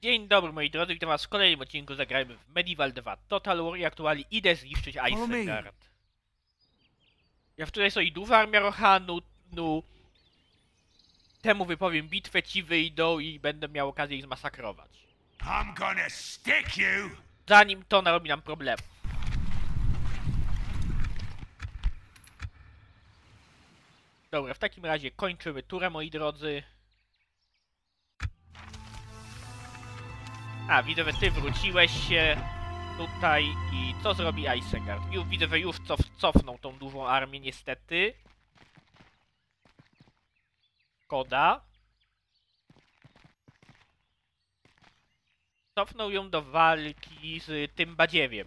Dzień dobry moi drodzy, witam was w kolejnym odcinku. Zagrajmy w Medieval 2 Total War i aktualnie idę zniszczyć Isengard. Ja wczoraj sobie duża armia Rohanu, temu wypowiem bitwę, ci wyjdą i będę miał okazję ich zmasakrować. I'm gonna stick you. Zanim to narobi nam problem. Dobra, w takim razie kończymy turę moi drodzy. A, widzę, że ty wróciłeś się tutaj i co zrobi Isengard? Widzę, że już cofnął tą dużą armię niestety. Szkoda. Cofnął ją do walki z tym badziewiem.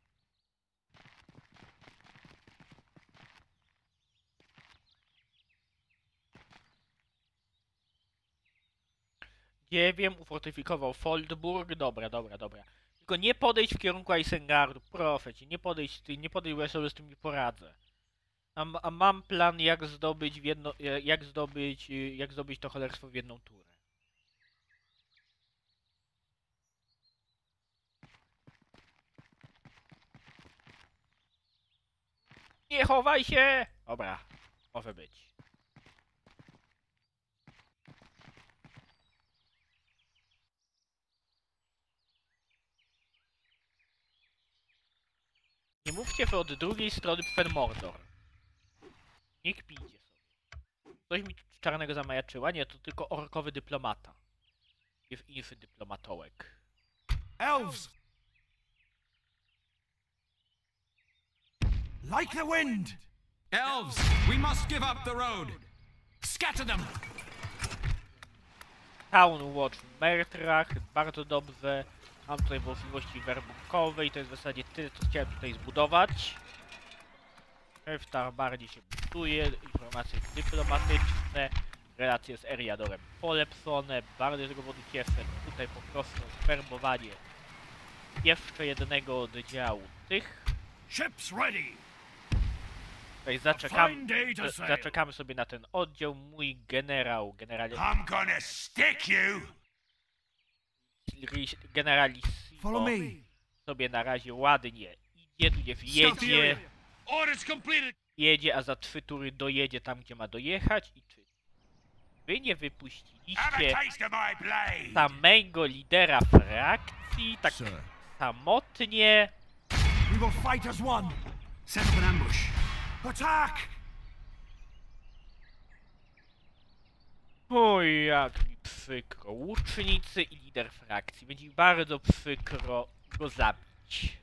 Nie wiem, ufortyfikował Foldburg. Dobra. Tylko nie podejść w kierunku Isengardu, proszę cię, nie podejść, bo ja sobie z tym nie poradzę. A mam plan, jak zdobyć jak zdobyć to cholerstwo w jedną turę. Nie chowaj się! Dobra, może być. Nie mówcie, że od drugiej strony przed Mordor. Nie kpijcie sobie. Coś mi tu czarnego zamajaczyła? Nie, to tylko orkowy dyplomata. Jest inny dyplomatołek. Elves! Like the wind! Elves, we must give up the road. Scatter them! Town Watch w Mertrach, bardzo dobrze. Mam tutaj możliwości werbunkowej, to jest w zasadzie tyle, co chciałem tutaj zbudować. Eftar bardziej się buduje, informacje dyplomatyczne, relacje z Eriadorem polepszone, bardzo z tego powodu cieszę. Tutaj po prostu sfermowanie jeszcze jednego oddziału tych. Ships ready! Tutaj zaczekamy sobie na ten oddział. Mój I'm gonna stick you! generalissimo sobie na razie ładnie idzie, tu jedzie, a za 3 tury dojedzie tam, gdzie ma dojechać. I czy wy nie wypuściliście samego lidera frakcji tak samotnie? We will fight as one. Set up an ambush. Attack! Oj, jak mi przykro. Łucznicy i lider frakcji. Będzie mi bardzo przykro go zabić.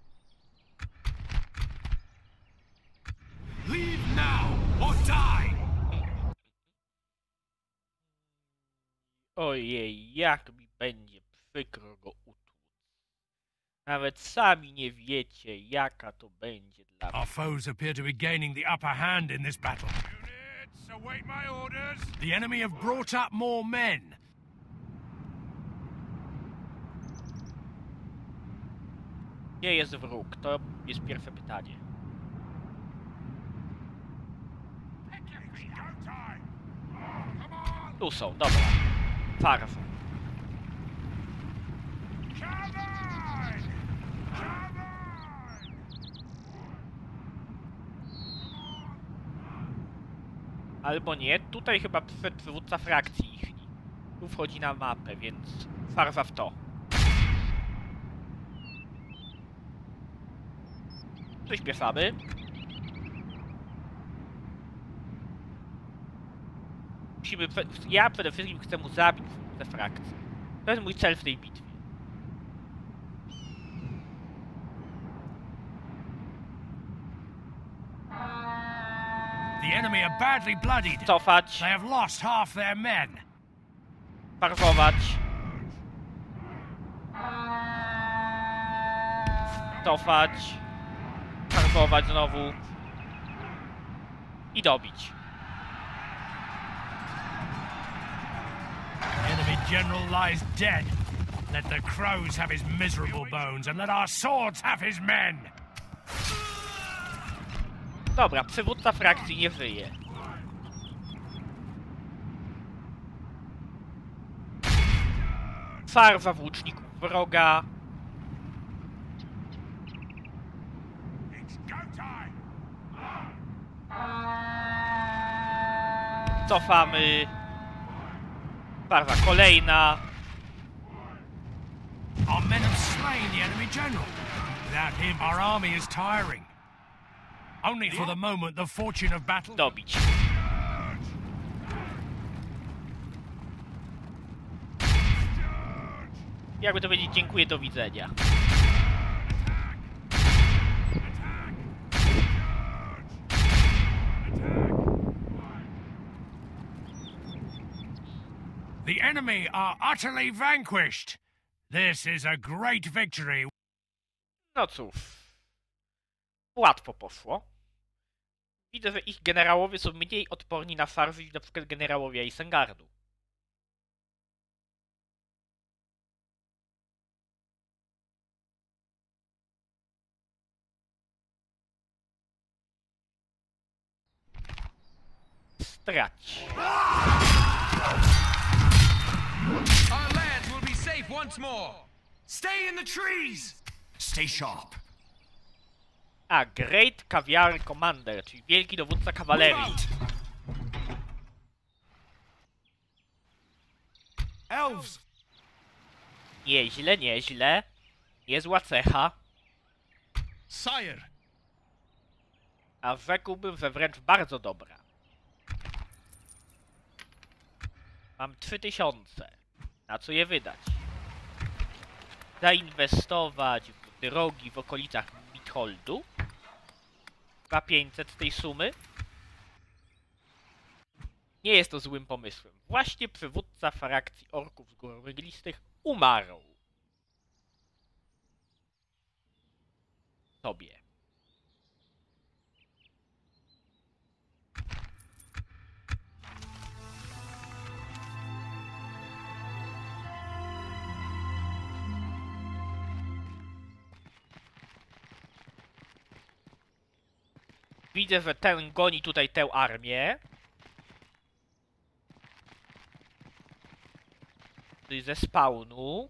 Leave now or die! Ojej, jak mi będzie przykro go utłuc. Nawet sami nie wiecie, jaka to będzie dla mnie. Our foes appear to be gaining the upper hand in this battle. Units, await my orders. The enemy have brought up more men. Gdzie jest wróg? To jest pierwsze pytanie. Tu są, dobra. Farfą. Albo nie, tutaj chyba przywódca frakcji ich. Tu wchodzi na mapę, więc farwa w to. Przyspieszamy. Ja przede wszystkim chcę mu zabić te frakcje. To jest mój cel w tej bitwie. The enemy are badly bloodied. Cofać. They have lost half their men. Farwować. Cofać. Farwować znowu. I dobić. The enemy general lies dead. Let the crows have his miserable bones and let our swords have his men. Dobra, przywódca frakcji nie żyje. farwa włóczników wroga. It's go time. Cofamy. Farwa kolejna. Our men have slain the enemy general. Without him, our army is tiring. Only for the moment the fortune of battle. Dobić. Jakby to powiedzieć, dziękuję, do widzenia. The enemy are utterly vanquished. This is a great victory. No cóż. Łatwo poszło. Widzę, że ich generałowie są mniej odporni na farwy niż na przykład generałowie Isengardu. Strać. Our lads will be safe once more. Stay in the trees! Stay sharp. A Great Cavalry Commander, czyli wielki dowódca kawalerii. Elves! Nieźle, nieźle. Niezła cecha. Sire, A rzekłbym, że wręcz bardzo dobra. Mam 3000. Na co je wydać? Zainwestować w drogi w okolicach Mitholdu. 2500 z tej sumy. Nie jest to złym pomysłem. Właśnie przywódca frakcji orków z gór mglistych umarł. Tobie. Widzę, że ten goni tutaj tę armię. Tutaj ze spawnu.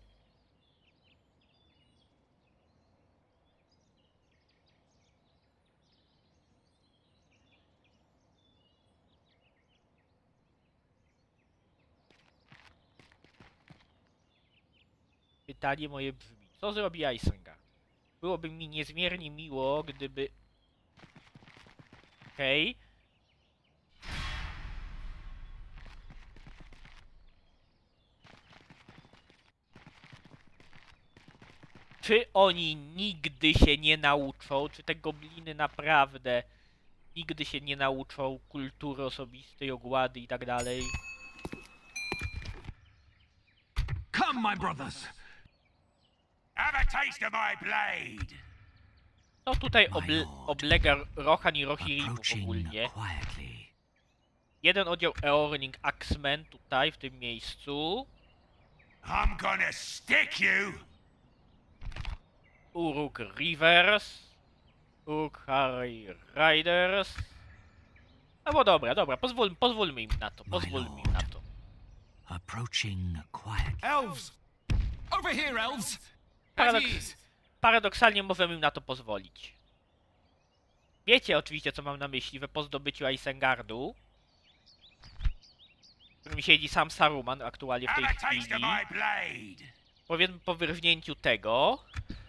Pytanie moje brzmi. Co zrobi Isengard? Byłoby mi niezmiernie miło, gdyby... Okej. Czy oni nigdy się nie nauczą? Czy te gobliny naprawdę nigdy się nie nauczą kultury osobistej, ogłady i tak dalej? Come, my brothers! Have a taste of my blade. No tutaj oblega Rohan i Rohirrim ogólnie. Jeden oddział Eorning Axemen tutaj, w tym miejscu. I'm gonna stick you. Uruk Rivers. Uruk Harry Riders. No bo dobra, dobra, pozwólmy im na to, pozwólmy im na to. Approaching quiet. Elves! Over here, elves! Paradoksalnie możemy im na to pozwolić. Wiecie oczywiście, co mam na myśli, że po zdobyciu Isengardu, w którym siedzi sam Saruman aktualnie w tej chwili, po wyrwnięciu tego,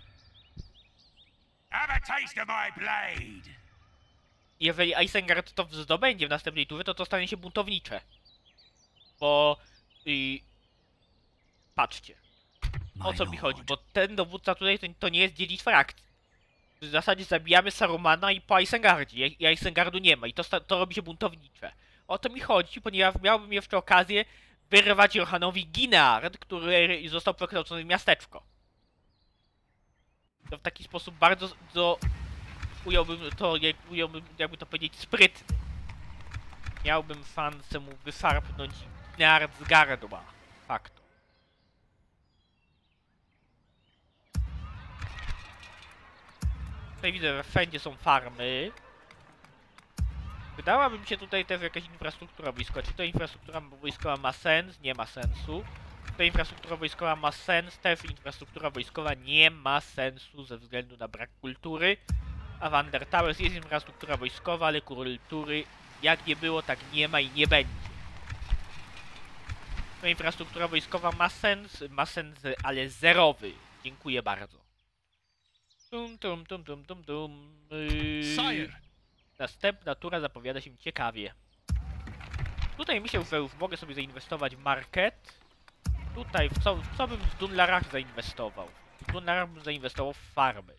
jeżeli Isengard to zdobędzie w następnej turze, to stanie się buntownicze. Bo... patrzcie. O co mi chodzi? Bo ten dowódca tutaj to nie jest dziedzic frakcji. W zasadzie zabijamy Sarumana i po Isengardzie. I Isengardu nie ma. I to robi się buntownicze. O to mi chodzi, ponieważ miałbym jeszcze okazję wyrwać Rohanowi Ginard, który został przekształcony w miasteczko. To w taki sposób bardzo ująłbym to, jakby to powiedzieć, sprytny. Miałbym szansę mu wyszarpnąć Ginard z gardła. Fakt. Tutaj widzę, że wszędzie są farmy. Wydałaby mi się tutaj też jakaś infrastruktura wojskowa. Czy to infrastruktura wojskowa ma sens? Nie ma sensu. Ta infrastruktura wojskowa ma sens, ta infrastruktura wojskowa nie ma sensu ze względu na brak kultury. A w Undertales jest infrastruktura wojskowa, ale kultury jak nie było, tak nie ma i nie będzie. Ta infrastruktura wojskowa ma sens, ale zerowy. Dziękuję bardzo. Sire! Następna tura zapowiada się ciekawie. Tutaj myślę, że już mogę sobie zainwestować w market. Tutaj w co bym w Dunlarach zainwestował? W Dunlarach bym zainwestował w farmy.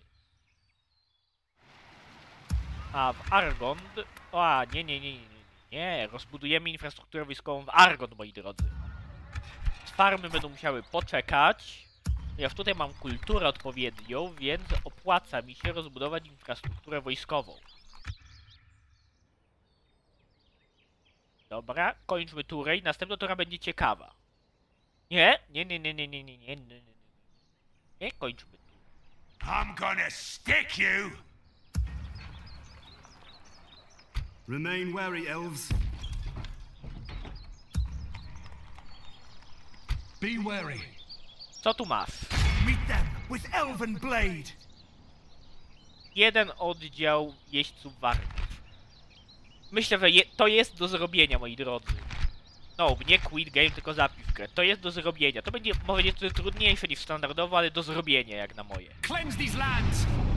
A w Argond... O, nie. Rozbudujemy infrastrukturę wojskową w Argond, moi drodzy. Farmy będą musiały poczekać. Ja tutaj mam kulturę odpowiednią, więc opłaca mi się rozbudować infrastrukturę wojskową. Dobra, kończmy turę i następna tura będzie ciekawa. Nie, kończmy. I'm gonna stick you! Remain wary, elves. Be wary. Co tu masz? Meet them with elven blade! Jeden oddział jeźdźców wargów. Myślę, że to jest do zrobienia, moi drodzy. No, nie quit game, tylko zapisz grę. To jest do zrobienia. To będzie może nieco trudniejsze niż standardowo, ale do zrobienia, jak na moje. Cleanse these lands!